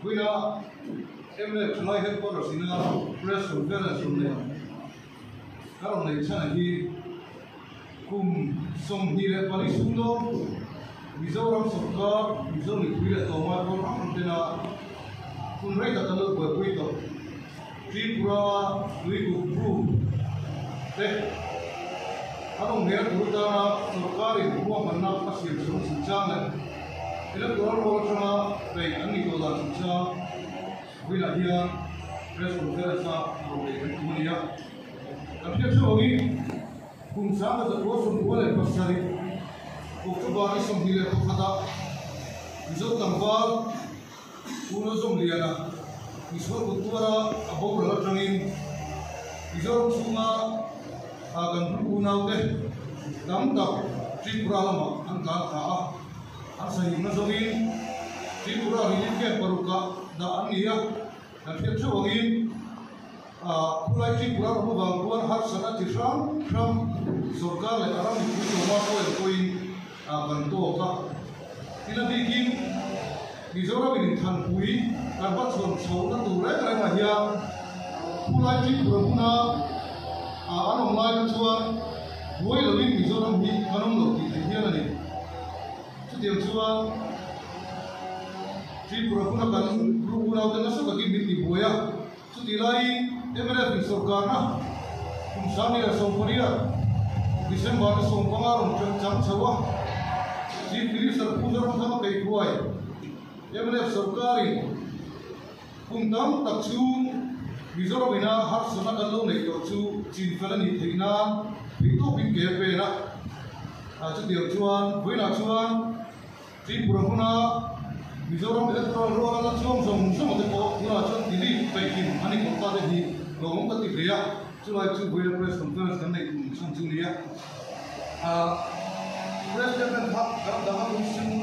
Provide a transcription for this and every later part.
Wina emle thlai het por sina press conference ne karon nei chana hi kum som hi le pali sundo Mizoram Sarkar Mizoram Nikhuile Toma por amtena kun rei ta talo ko puito Tripura Luiku Pru te anong ner tuta sarkari buwa manna pasir sum sinchana electoral roll chama bei anni ko da sincha wila hiya press conference ro le tunia apne chogi kun sama da ko sum wala pasari ko ba ni sum hile ko khata izo tambal uno zum liana isor kutura abo la trangin izo sunga agan unaute dam da Tripura lama angka kha asai mazongin Tripura rilin ke paruka da ania dan fiat chawangin pulai Tripura ro bangkuan har sana tisram from sarkar le aram ni ma ko koi ganto ka ila dikin Mizoram in than pui karbat son chona tu re re ma hiya pulai Tripura kuna anong lai chuan voi lovin Mizoram hi kanong lo ti hian ani chudiam chuan Tripura kuna kan group una utan sa ka kin ti boya chudi lai MLF sarkar na kum sani ra somporiya December na somparon cham chawa chief minister pujar ma kai huai MLF sarkari kum dam takchu Mizoram ina har sana kallo nei to chu chin felani theina pito pin ke pe na chu diam chuan voina chuan Tripura huna Mizoram electoral roll la chuam som som te ko huna chuan delete pekin ani ko ta de hi lomong ka ti ria chu lai chu voina press conference kan nei som chu nia president hak kam da ha sim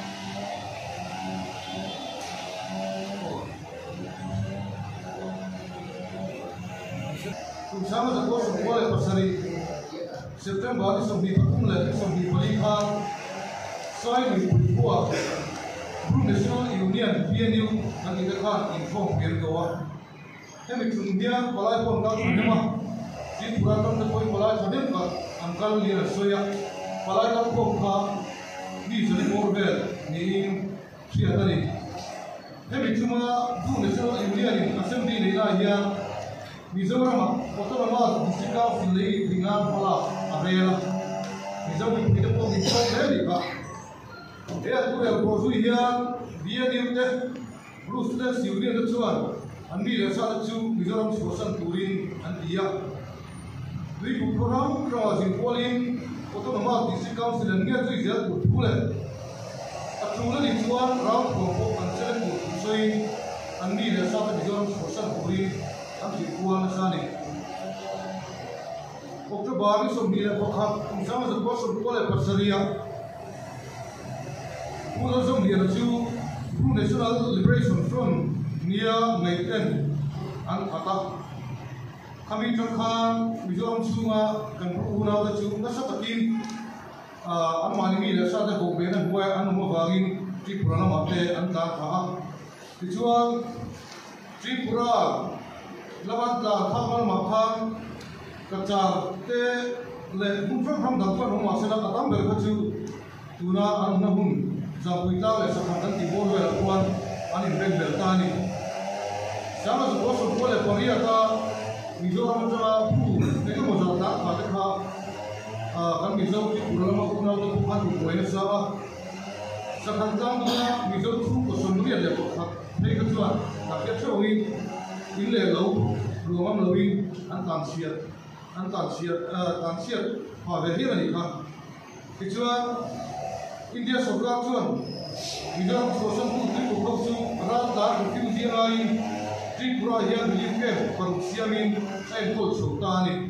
sama da ko so wala pasari September ni som hi patum la som hi pali kha sai ni buwa Group National Union PNU kan ida kha inform ber gowa hemi chundia palai pon ka nema Tripura kam da koi palai thanem ka angkal li ra soya palai ka ko kha ni zani morbel ni chiatani hemi chuma Group National Union Assembly ni la hiya Mizoram Otonomous District Council lei dengan pala avela Mizoram kita pun bisa lei ka dia tu yang proses dia te Bruce Union tu cuan andi rasa tu Mizoram Social Touring andia dui program crossing polling Otonomous District Council ania tu dia tu pula atula ni cuan round ko ansel ko soi andi rasa Mizoram Social Touring anti kuan sani Oktober ni som bila pakha sama sa person pole pasaria pulo som dia chu Group National Liberation Front nia maiten an kata kami tangkhan Mizoram chunga kan una da chu nasa takin an mani ni sa da go be na huwa an mo wangin Tripura na mate an ta kha tichuan Tripura lawan la thamal maphan kachar te le bufam ham dam pan ma sena katam ber chu tuna an na hun za puita le sakhan ti bol wer kuan an in ber tani sama zo so pole paria ta Mizoram ta pu te ko za ta kha te kha kan Mizoram ti purama kuna to phan ko ena sa sakhan tam na Mizoram chu ko sonria le ko kha nei ka chuan ta ke choi ile lo ruam loin an tan siat ha ve hi ani kha tichuan India sarkar chuan Mizoram social tu ko chu ra da ku ji ai Tripura hian relief camp par siamin ai ko chu ta ni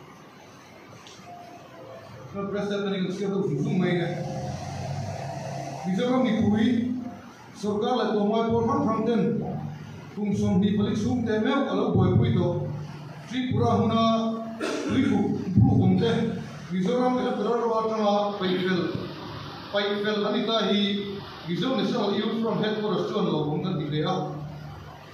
no president ni ko chu zum mai ne Mizoram ni pui sarkar la to mai por han den kum som ni palik sum te meu alo boy pui to Tripura huna liku bu omte Mizoram electoral watama paifel anita hi Mizoram National Youth Front headquarters chuan lo bong kan dikle a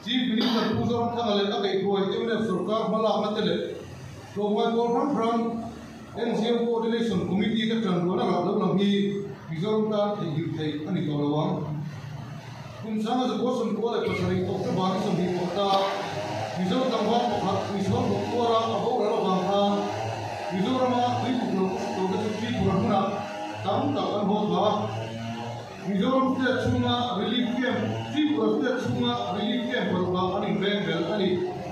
Chief Minister Puzon Tangale Nake Boy, Eminem Surkar Malak Natele, Lomai Program from NGO Coordination Committee Captain Ronald Lamhi, Mizorta, Yutai, and Nicolawang. Kumsanga the Boston Kola Pasari, Dr. Barison Hipota, Mizor Tamba, Mizor Bokora, Abora Banga, Mizorama, Purahuna, Tam Takan Hova, Mizoram State Sunga Relief Camp, Tripura State Sunga Relief Camp, Ani Bengal, Ani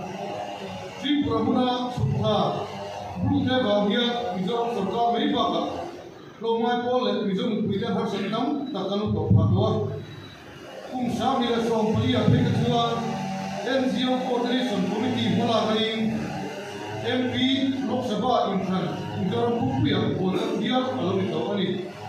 Tripura Sukha, Blue Devia, Mizoram Surka, Meribaka, Lomai Pole, Mizoram Peter Harsanam, Takanu Topatwa, Kumsamila Somalia, Pekatua, NGO Coordination Committee, Mulagain, MP, Lok Sabha Infant, Mizoram Pupuya, Dia, Alomito, Ani.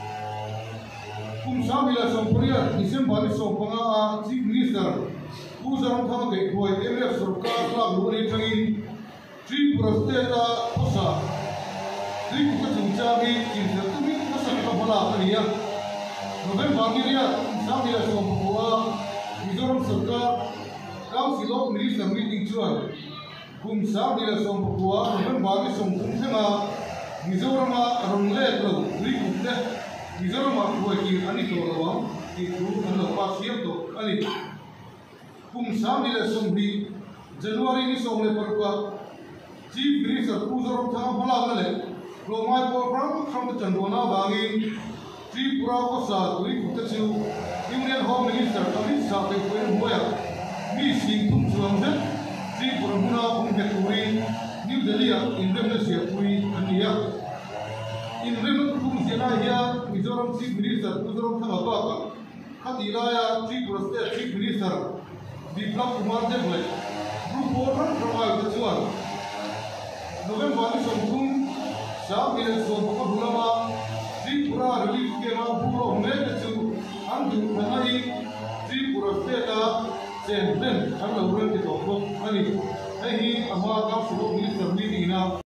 Kumsamila Somalia, December Sompanga, Chief Minister, Puzon Tangake Boy, MF Surkar, Luri Tangin, Tripura State, Posa, Tripura Chunchabi, in the Tumit Kasakapala, November, Kumsamila Sompua, Mizoram Surkar, Council of Minister meeting Chuan, Kumsamila Sompua, November, Sompuma, Mizorama, Rumleto, Rikute. Mizoram Kuaki, Anitolawang, itu anda pasir tu, ani. Kumsamila Sombi, Januari ni Somle Perka, Chief Minister Puzon Tangapala, Lomai Program from the Chandona Bangi, Tripura Kosa, Rikutachu, Union Home Minister, Amit Sape, Moya, Missing Kumsuamse, Tripura Muna, Kumheturi, New Delhi, Indonesia, Puri, and Nia. In Remote Kumsina here, Mizoram Chief Minister, Puzon Tangapaka, Katilaya, Tripura State Chief Minister, Diplak Kumar Jebwe, Group Order from Alcatuan. November Sompung, South Minister Bulama, Tripura Relief Kema, Puro Medetu, Andu, Manai, Tripura State, Saint Ben, and the Urenti of Honey, Hey, Amaka, Minister meeting now.